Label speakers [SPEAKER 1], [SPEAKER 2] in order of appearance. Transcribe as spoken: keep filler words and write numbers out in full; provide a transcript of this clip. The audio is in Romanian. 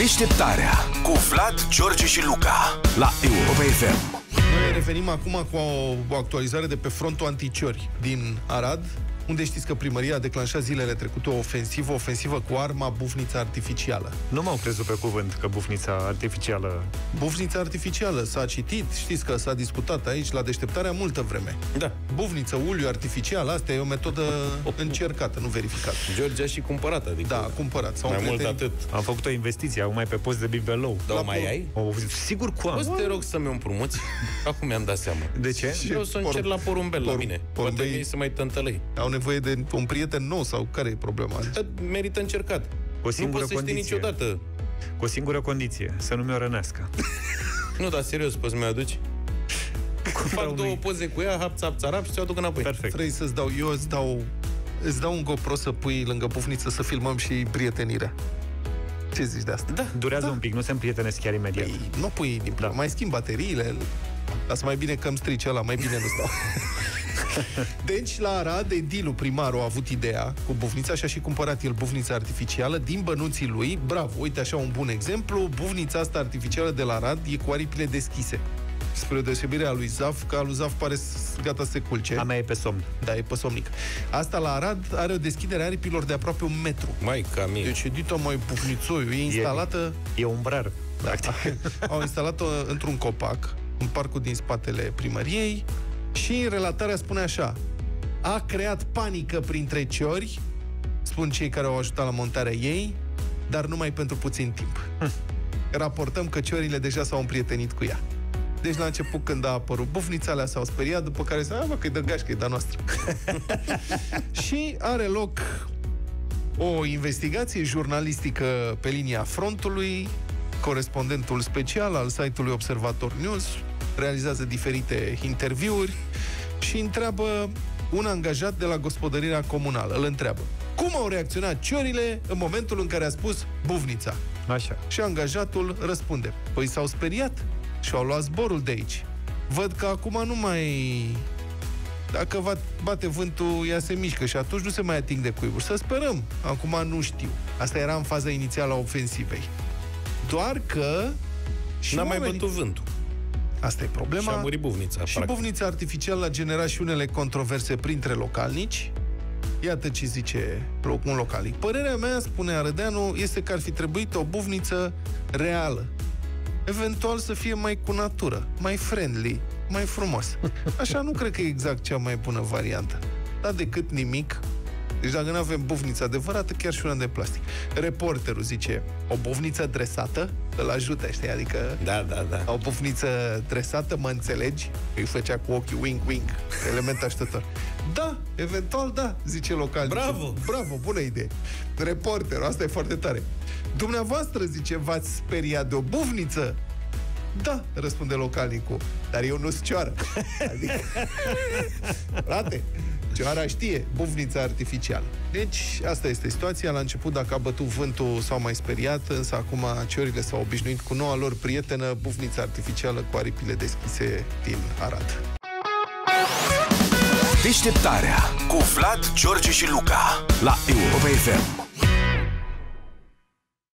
[SPEAKER 1] Deșteptarea cu Vlad, George și Luca la Europa F M.
[SPEAKER 2] Noi revenim acum cu o, o actualizare de pe frontul anticiori din Arad, unde știți că primăria a declanșat zilele trecute o ofensivă, ofensivă cu arma bufnița artificială.
[SPEAKER 3] Nu m-au crezut pe cuvânt că bufnița artificială...
[SPEAKER 2] Bufnița artificială, s-a citit, știți că s-a discutat aici la Deșteptarea multă vreme.
[SPEAKER 4] Da.
[SPEAKER 2] Bufniță, uliu artificial, asta e o metodă încercată, nu verificată.
[SPEAKER 4] George a și cumpărat, adică...
[SPEAKER 2] Da, a cumpărat.
[SPEAKER 4] Mai mult
[SPEAKER 2] prieteni...
[SPEAKER 4] atât.
[SPEAKER 3] Am făcut o investiție, acum mai pe post de bibelou.
[SPEAKER 4] Da, mai
[SPEAKER 2] po-
[SPEAKER 4] ai?
[SPEAKER 3] O, sigur cu am.
[SPEAKER 4] Poți să te rog să-mi împrumuți? Acum mi-am dat seama.
[SPEAKER 3] De ce?
[SPEAKER 4] Vreau să încerc la porumbel la
[SPEAKER 2] Por-
[SPEAKER 4] mine.
[SPEAKER 2] porumbei-
[SPEAKER 4] Poate vei să mai tântălăi.
[SPEAKER 2] Au nevoie de un prieten nou sau care e problema?
[SPEAKER 4] Merită încercat.
[SPEAKER 3] O singură
[SPEAKER 4] Nu poți să știi
[SPEAKER 3] condiție.
[SPEAKER 4] niciodată.
[SPEAKER 3] Cu o singură condiție, să nu mi-o rănească.
[SPEAKER 4] Nu, dar serios, poți să mi aduci? Fac două poze cu ea, hap, țap, țarap și ți-o aduc înapoi.
[SPEAKER 3] Perfect.
[SPEAKER 2] Vrei să-ți dau, eu îți dau, îți dau un GoPro să pui lângă bufniță să filmăm și prietenirea. Ce zici de asta?
[SPEAKER 4] Da.
[SPEAKER 3] Durează
[SPEAKER 2] Da.
[SPEAKER 3] un pic, nu se împrietenesc chiar imediat.
[SPEAKER 2] Păi, nu pui nimic.
[SPEAKER 3] Da.
[SPEAKER 2] Mai schimb bateriile. Lasă mai bine că îmi strice ăla, mai bine nu stau. Deci, la Arad, edilul primarul a avut ideea cu bufnița și a și cumpărat el bufnița artificială din bănuții lui. Bravo, uite așa un bun exemplu. Bufnița asta artificială de la Arad e cu aripile deschise. Spre deosebirea lui Zaf, că lui Zaf pare s- gata să se culce.
[SPEAKER 3] A mea e pe somn.
[SPEAKER 2] Da, e pe somnic. Asta la Arad are o deschidere a aripilor de aproape un metru.
[SPEAKER 4] Mai ca mie.
[SPEAKER 2] Deci edita mai bufnițoiu. E instalată...
[SPEAKER 3] E umbrar.
[SPEAKER 2] Da. Au instalat-o într-un copac, în parcul din spatele primăriei, și relatarea spune așa: a creat panică printre ciori, spun cei care au ajutat la montarea ei, dar numai pentru puțin timp. Raportăm că ciorile deja s-au împrietenit cu ea. Deci la început, când a apărut bufnița, alea s-au speriat, după care s-a zis, că e de gașcă, e de-a noastră. Și are loc o investigație jurnalistică pe linia frontului. Corespondentul special al site-ului Observator News realizează diferite interviuri și întreabă un angajat de la gospodărirea comunală. Îl întreabă: cum au reacționat ciorile în momentul în care a spus bufnița?
[SPEAKER 3] Așa.
[SPEAKER 2] Și angajatul răspunde: păi s-au speriat și au luat zborul de aici. Văd că acum nu mai... Dacă va bate vântul, ea se mișcă și atunci nu se mai ating de cuiburi. Să sperăm. Acum nu știu. Asta era în faza inițială a ofensivei. Doar că... și
[SPEAKER 4] N-a mai
[SPEAKER 2] oamenii...
[SPEAKER 4] bătut vântul.
[SPEAKER 2] Asta e problema.
[SPEAKER 4] Și a murit bufnița.
[SPEAKER 2] Și
[SPEAKER 4] practic.
[SPEAKER 2] bufnița artificială a generat și unele controverse printre localnici. Iată ce zice un localnic. Părerea mea, spune Arădeanu, este că ar fi trebuit o bufniță reală. Eventual să fie mai cu natură, mai friendly, mai frumos. Așa nu cred că e exact cea mai bună variantă. Dar decât nimic. Deci dacă nu avem bufniță adevărată, chiar și una de plastic. Reporterul zice: o bufniță dresată îl ajută, știi? Adică
[SPEAKER 4] Da, da, da.
[SPEAKER 2] o bufniță dresată, mă înțelegi? Îi făcea cu ochii wink-wink, element așteptător. Da, eventual da, zice local.
[SPEAKER 4] Bravo!
[SPEAKER 2] Bravo, bună idee. Reporterul, asta e foarte tare. Dumneavoastră, zice, v-ați speriat de o bufniță? Da, răspunde localnicul, dar eu nu-s cioară. Adică, frate, cioara știe, bufnița artificială. Deci, asta este situația. La început, dacă a bătut vântul, s-au mai speriat, însă acum ciorile s-au obișnuit cu noua lor prietenă, bufnița artificială cu aripile deschise din Arad.
[SPEAKER 1] Deșteptarea cu Vlad, George și Luca la Europa F M.